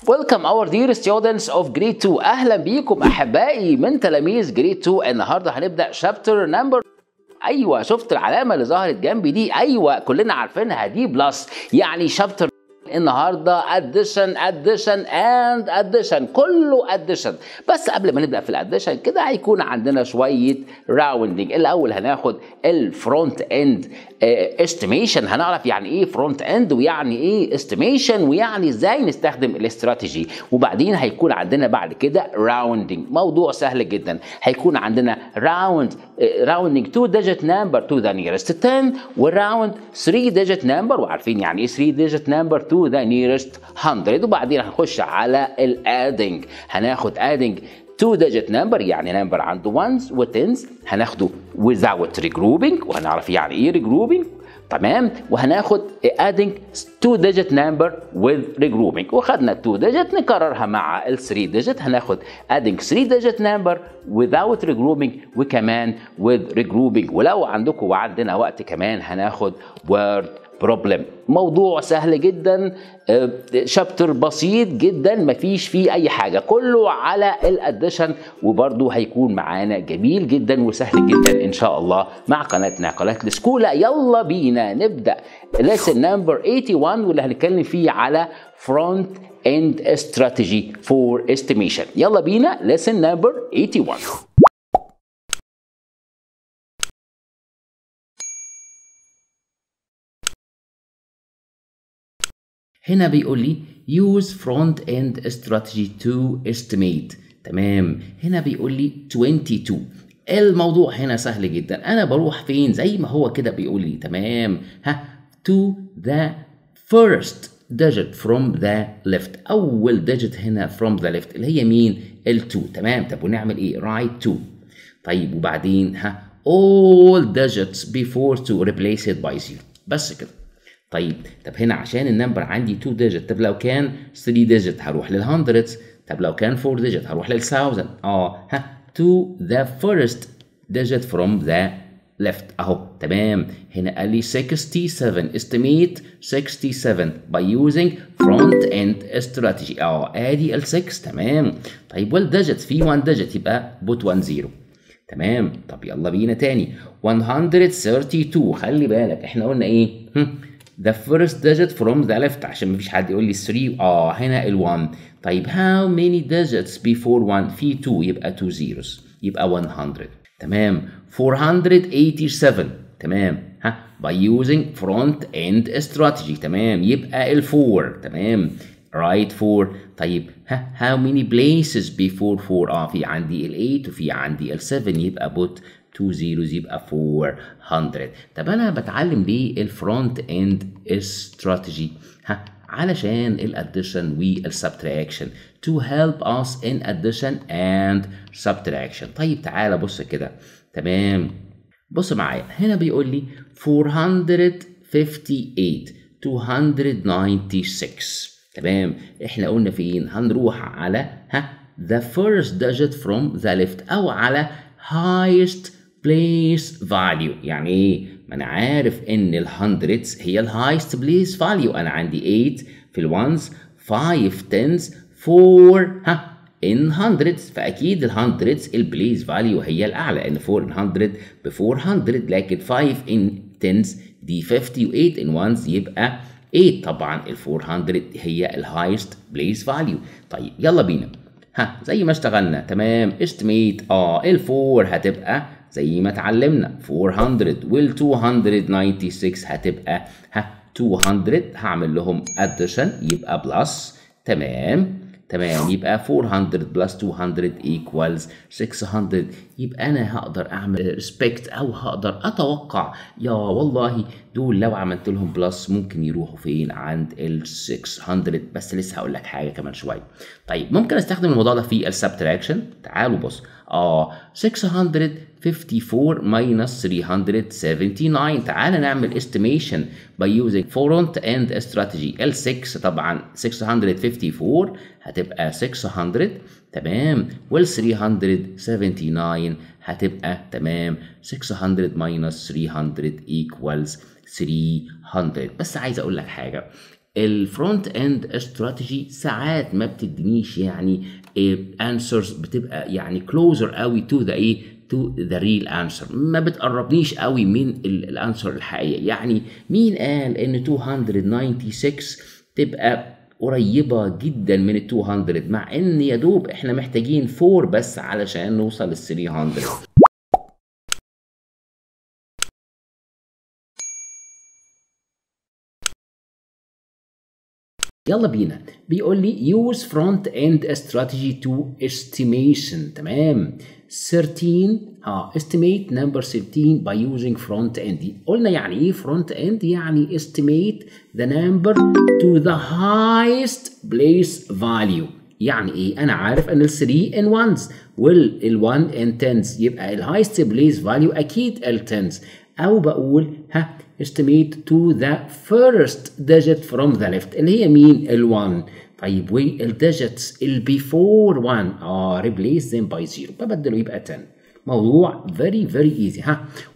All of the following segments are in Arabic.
Welcome our dear students of grade 2. اهلا بيكم احبائي من تلاميذ grade 2. النهارده هنبدا شابتر نمبر. ايوه شفت العلامه اللي ظهرت جنبي دي؟ ايوه كلنا عارفينها دي بلس، يعني شابتر النهارده addition and addition، كله addition. بس قبل ما نبدا في الاديشن كده هيكون عندنا شويه راوندنج. الاول هناخد الفرونت اند استيميشن، هنعرف يعني ايه فرونت اند ويعني ايه استيميشن ويعني ازاي نستخدم الاستراتيجي. وبعدين هيكون عندنا بعد كده راوندنج، موضوع سهل جدا. هيكون عندنا راوندنج 2 digit number to the nearest 10 وراوند 3 digit number، وعارفين يعني ايه 3 digit number to the nearest 100. وبعدين هنخش على الادنج، هناخد ادنج 2 digit number يعني نمبر عنده ones و tens، هناخده without regrouping وهنعرف يعني ايه regrouping. تمام. وهناخد adding 2 digit number with regrouping، وخدنا 2 digit نكررها مع ال 3 digit، هناخد adding 3 digit number without regrouping وكمان with regrouping. ولو عندكم وعندنا وقت كمان هناخد word problem. موضوع سهل جدا، شابتر بسيط جدا، مفيش فيه اي حاجه، كله على الاديشن، وبرده هيكون معانا جميل جدا وسهل جدا ان شاء الله مع قناتنا قناه السكولا. يلا بينا نبدا lesson number 81 واللي هنتكلم فيه على front end strategy for estimation. يلا بينا lesson number 81. هنا بيقول لي use front end strategy to estimate. تمام. هنا بيقول لي 22. الموضوع هنا سهل جدا، انا بروح فين زي ما هو كده بيقول لي. تمام. to the first digit from the left، اول digit هنا from the left اللي هي مين؟ ال2. تمام. طب ونعمل ايه؟ write 2. طيب وبعدين all digits before to replace it by 0. بس كده. طيب هنا عشان النمبر عندي 2 ديجيت، طب لو كان 3 ديجيت هروح للهندردز، طب لو كان 4 ديجيت هروح للثاوزند. to the first digit from the left اهو. تمام. هنا قال لي 67 estimate 67 by using front end strategy. ادي ال6. تمام. طيب والديجيت في 1 ديجيت يبقى put 1 0. تمام. طب يلا بينا تاني 132. خلي بالك احنا قلنا ايه؟ the first digit from the left عشان مفيش حد يقول لي 3. هنا ال1. طيب how many digits before 1؟ في 2 يبقى 2 zeros يبقى 100. تمام. 487. تمام. by using front end strategy. تمام. يبقى ال4. تمام. right 4. طيب how many places before 4؟ في عندي ال8 وفي عندي ال7 يبقى put 2 zeros يبقى 400. طب انا بتعلم ليه الفرونت اند استراتيجي؟ علشان الاديشن والسبتراكشن to help us in addition and subtraction. طيب تعالى بص كده. تمام. بص معايا هنا بيقول لي 458 296. تمام. احنا قلنا فين؟ هنروح على the first digit from the left او على highest place value. يعني ايه؟ ما انا عارف ان الهندردز هي الهايست بليس فاليو. انا عندي 8 في الونز، 5 تنز، 4 in hundreds، فاكيد الهندردز البليس فاليو هي الاعلى، لان 4 in 100 ب 400، لكن 5 in tens دي 50 و8 in ones يبقى 8. طبعا ال 400 هي الهايست بليس فاليو. طيب يلا بينا زي ما اشتغلنا. تمام. estimate ال4 هتبقى زي ما اتعلمنا 400 وال 296 هتبقى 200. هعمل لهم addition يبقى بلس. تمام. يبقى 400 بلس 200 equals 600. يبقى انا هقدر اعمل respect او هقدر اتوقع يا والله دول لو عملت لهم بلس ممكن يروحوا فين؟ عند ال 600. بس لسه هقول لك حاجه كمان شويه. طيب ممكن استخدم الموضوع ده في السبتراكشن. تعالوا بص 654 minus 379. تعال نعمل estimation by using front end strategy. ال6 طبعا 654 هتبقى 600. تمام. وال 379 هتبقى تمام 600 minus 300 equals 300. بس عايز اقول لك حاجه، الفرونت اند استراتيجي ساعات ما بتدينيش يعني انسرز بتبقى يعني كلوزر قوي تو ذا ايه تو ذا ريل انسر، ما بتقربنيش قوي من الانسر الحقيقيه. يعني مين قال ان 296 تبقى قريبه جدا من ال 200، مع ان يا دوب احنا محتاجين 4 بس علشان نوصل لل 300. يلا بينا. بيقول لي use front end strategy to estimation. تمام. 13 estimate number 13 by using front end. قلنا يعني ايه front end؟ يعني estimate the number to the highest place value. يعني ايه؟ انا عارف ان ال 3 in ones وال 1 in tens، يبقى ال highest place value اكيد ال tens. او بقول estimate to the first digit from the left اللي هي مين؟ ال 1. طيب والdigits ال before 1 replace them by 0 ببدله يبقى 10. موضوع very easy.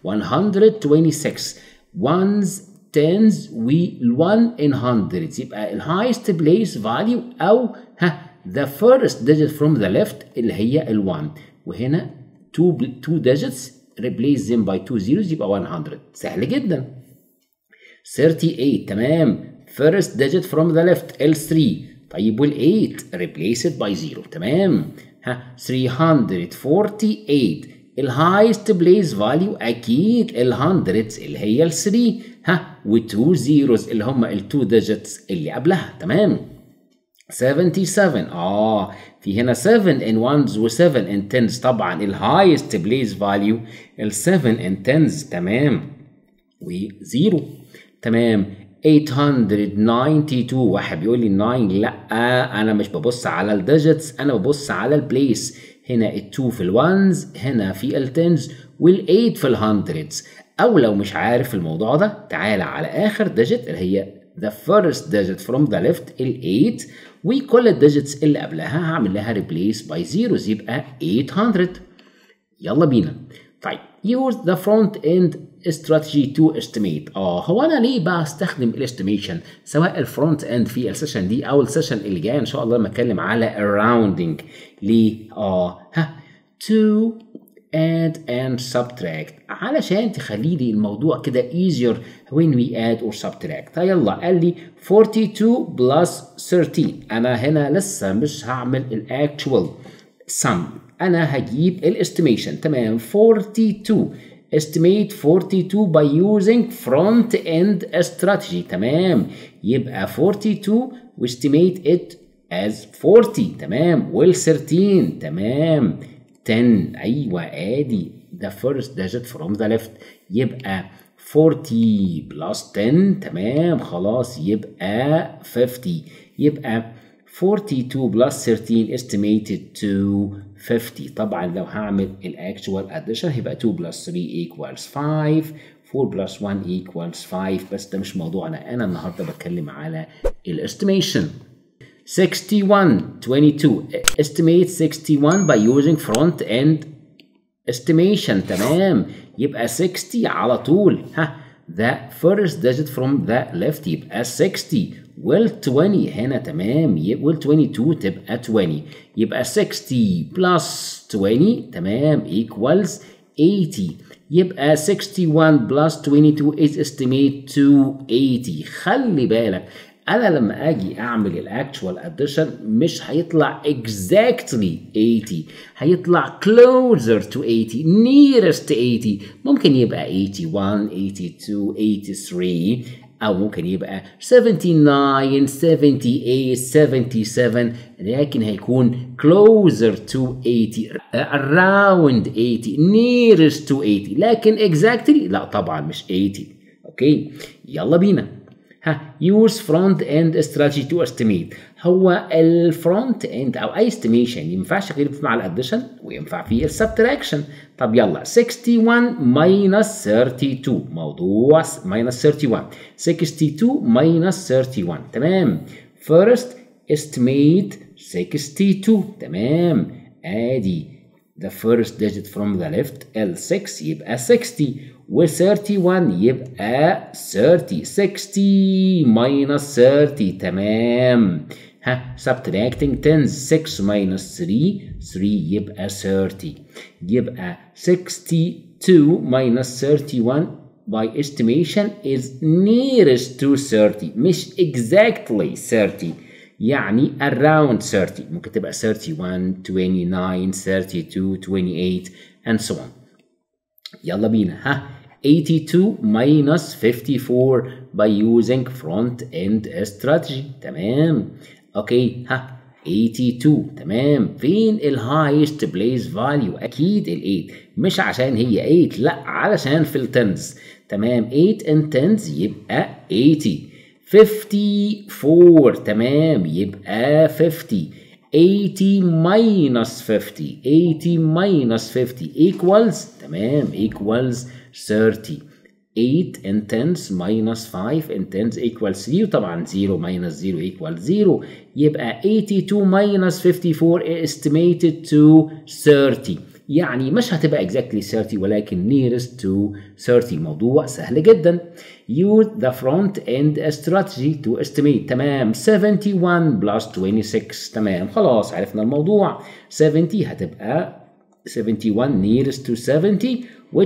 126 ones tens وال 1 in hundreds، يبقى ال highest place value او the first digit from the left اللي هي ال 1، وهنا two digits replace them by 2 zeros يبقى 100. سهل جدا. 38 تمام. first digit from the left ال 3. طيب وال 8 replace it by 0. تمام. 348 ال highest place value اكيد ال hundreds اللي هي ال 3 و 2 zeros اللي هم ال 2 digits اللي قبلها. تمام. 77 في هنا 7 in ones و 7 in tens، طبعا ال highest place value ال 7 in tens. تمام. و 0. تمام. 892 واحد بيقول لي 9 لا انا مش ببص على الديجيتس، انا ببص على البليس. هنا ال2 في الوانز، هنا في التنز، وال8 في الهندردز. او لو مش عارف الموضوع ده تعالى على اخر ديجيت اللي هي the first digit from the left ال8، وكل الديجيتس اللي قبلها هعمل لها replace by zeros يبقى 800. يلا بينا. طيب use the front end strategy to estimate. هو انا ليه بستخدم الاستيميشن سواء الفرونت اند في السيشن دي او السيشن اللي جايه ان شاء الله لما اتكلم على الراوندنج؟ ليه؟ to add and subtract، علشان تخلي لي الموضوع كده easier when we add or subtract. يلا قال لي 42 plus 13. انا هنا لسه مش هعمل الاكتوال sum، انا هجيب الاستيميشن. تمام. 42 estimate 42 by using front end strategy. تمام. يبقى 42 و estimate it as 40. تمام. وال 13 تمام 10. ايوه ادي the first digit from the left يبقى 40 plus 10. تمام خلاص يبقى 50. يبقى 42 plus 13 estimated to 50. طبعا لو هعمل الاكتوال اديشن هيبقى 2 plus 3 equals 5، 4 plus 1 equals 5. بس ده مش موضوعنا، انا النهارده بتكلم على الاستيميشن. 61 22 estimate 61 by using front end estimation. تمام. يبقى 60 على طول the first digit from the left يبقى 60 وال 20 هنا. تمام. وال 22 تبقى 20 يبقى 60 plus 20 تمام equals 80. يبقى 61 plus 22 is estimate to 80. خلي بالك انا لما اجي اعمل الاكتوال اديشن مش هيطلع exactly 80، هيطلع closer to 80 nearest to 80. ممكن يبقى 81 82 83، او ممكن يبقى 79 78 77، لكن هيكون closer to 80 around 80 nearest to 80، لكن exactly لا طبعا مش 80. اوكي يلا بينا. use front end strategy to estimate. هو الفرونت اند او اي استيميشن ينفعش غير مع الاديشن وينفع فيه السبتراكشن. طب يلا 61 minus 32 موضوع minus 31 62 minus 31. تمام. first estimate 62. تمام. ادي the first digit from the left L6 يبقى 60 و 31 يبقى 30. 60 minus 30 تمام. ها subtracting tens 6 minus 3 يبقى 30. يبقى 62 minus 31 by estimation is nearest to 30 مش exactly 30 يعني around 30. ممكن تبقى 31 29 32 28 and so on. يلا بينا. ها 82 minus 54 by using front end strategy. تمام. اوكي. ها 82 تمام. فين الهايست بليس فاليو؟ اكيد ال 8 مش عشان هي 8 لا علشان في التنز. تمام 8 in tens يبقى 80. 54 تمام يبقى 50. 80 minus 50 80 minus 50 equals تمام equals 30. 8 in tens minus 5 in tens equals 3 وطبعا 0 minus 0 equals 0 يبقى 82 minus 54 estimated to 30 يعني مش هتبقى exactly 30 ولكن nearest to 30. موضوع سهل جدا. Use the front end strategy to estimate. تمام 71 plus 26 تمام خلاص عرفنا الموضوع. 70 هتبقى 71 nearest to 70 و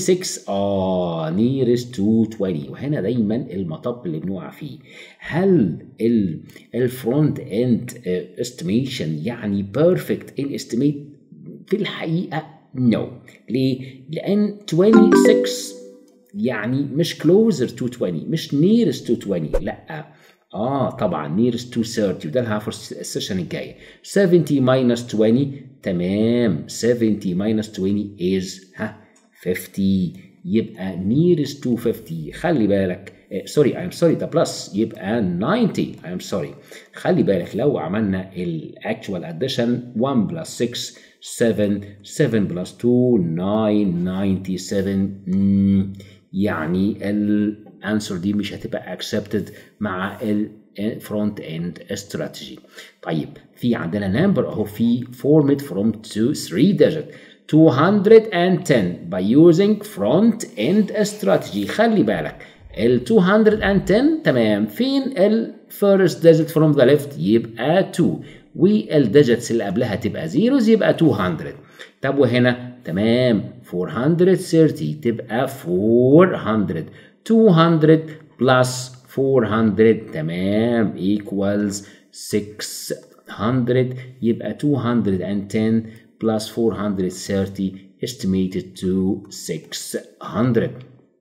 26 nearest to 20. وهنا دايما المطب اللي بنقع فيه. هل الفرونت اند استيميشن يعني بيرفكت ان استيميت؟ في الحقيقة no. ليه؟ لأن 26 يعني مش closer to 20 مش nearest to 20 لا طبعا nearest to 30 وده اللي هعرفه السيشن الجاية. 70 minus 20 تمام 70 minus 20 is 50 يبقى nearest to 50. خلي بالك sorry ده بلس يبقى 90. خلي بالك لو عملنا actual addition 1 plus 6 7 plus 2 9 97 يعني الانسر دي مش هتبقى accepted مع الفرونت اند استراتيجي. طيب في عندنا نمبر اهو في formed from 3 digit 210 by using front end strategy. خلي بالك ال 210 تمام فين ال first digit from the left يبقى 2 والديجيتس اللي قبلها تبقى zeros يبقى 200. طب وهنا تمام 430 تبقى 400. 200 plus 400 تمام equals 600 يبقى 210 plus 430 estimated to 600.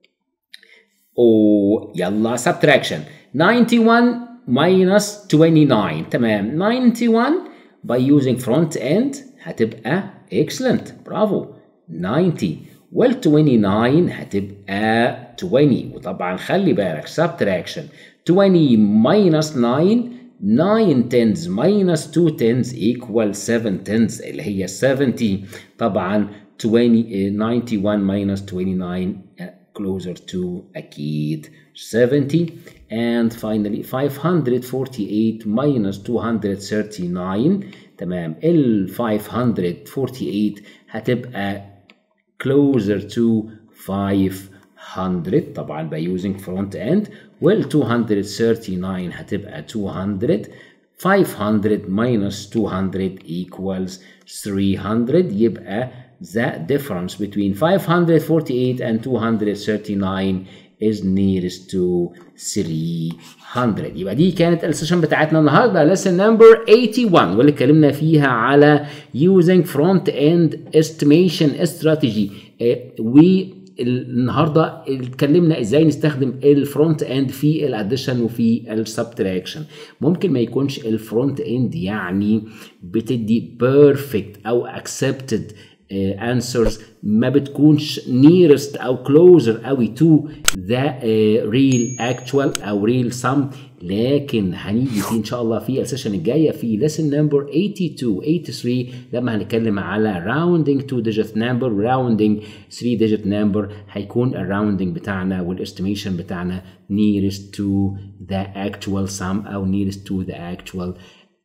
يلا subtraction 91 minus 29 تمام 91 by using front end هتبقى excellent برافو 90 وال 29 هتبقى 20 وطبعا خلي بالك subtraction 20 minus 9 tens minus 2 tens equal 7 tens اللي هي 70 طبعا 91 minus 29 closer to أكيد 70. and finally 548 minus 239 تمام ال 548 هتبقى closer to 500 طبعا by using front end وال 239 هتبقى 200. 500 minus 200 equals 300 يبقى the difference between 548 and 239 is nearest to 300. يبقى دي كانت السيشن بتاعتنا النهارده lesson number 81 واللي اتكلمنا فيها على using front end estimation strategy. والنهارده اتكلمنا ازاي نستخدم الفرونت اند في الاديشن وفي السبتراكشن. ممكن ما يكونش الفرونت اند يعني بتدي perfect او accepted answers ما بتكونش nearest أو closer أوي to the real actual أو real sum لكن هنيجي فيه إن شاء الله في السيشن الجاية في lesson number 82 83 لما هنتكلم على rounding 2 digit number rounding 3 digit number هيكون الراوندنج بتاعنا والاستيميشن بتاعنا nearest to the actual sum أو nearest to the actual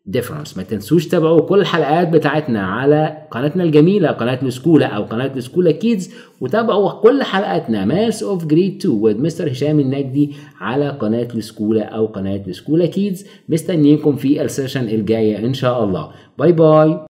difference. ما تنسوش تابعوا كل الحلقات بتاعتنا على قناتنا الجميلة قناة السكولة أو قناة السكولة كيدز، وتابعوا كل حلقاتنا Maths of Grade 2 with مستر هشام النجدي على قناة السكولة أو قناة السكولة كيدز. مستنيكم في السيشن الجاية إن شاء الله. باي باي.